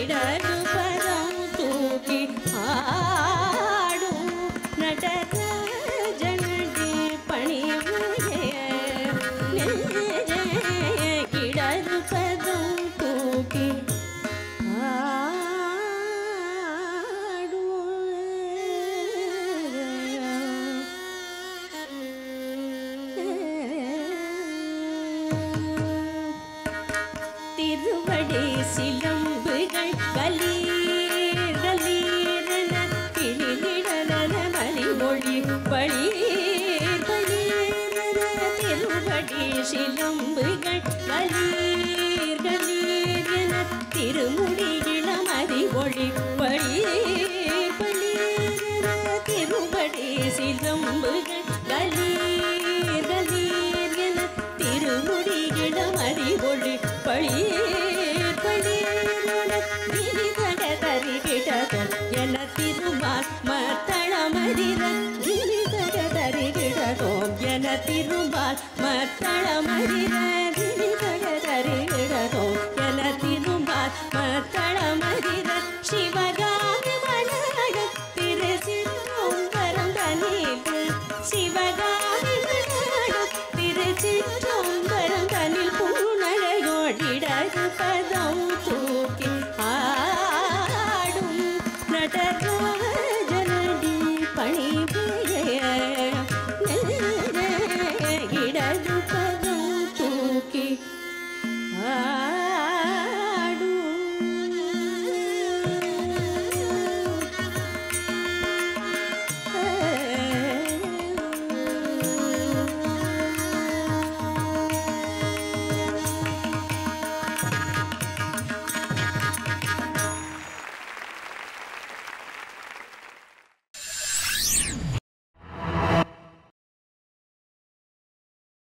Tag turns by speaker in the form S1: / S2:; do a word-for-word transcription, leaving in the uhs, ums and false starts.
S1: இடது பதம் தூக்கி ஆடும் நடராஜனடி பணிவுடைய இடது பதம் தூக்கி திருவடி சிலம்புகள் கலீர் கலீரென கிளிநிழலன மணிமொழி பளீர் பளீரென திருவடி சிலம்புகள் கலீர் கலீரென திருமுடி இளமதி ஒளி பளீர் பளீரென திருவடி சிலம்புகள் கலீர் கலீரென திருமுடி இளமதி ஒளி பளீர் பளீரென கிரிதட தரிகிடதோம் என திருமால் மத்தளமதிர கிரிதட தரிகிடதோம் என திருமால் மத்தளமதிர கிரிதட தரிகிடதோம் என திருமால் மத்தளமதிர சிவகாமி மலர திருச்சிற்றம்பலம் தனில் சிவகாமி மலர திருச்சிற்றம்பலம் தனில் இடது பதம் தூக்கி ஆடும் நடராஜனடி பணிவுடைய இடது பதம் தூக்கி ஆடும்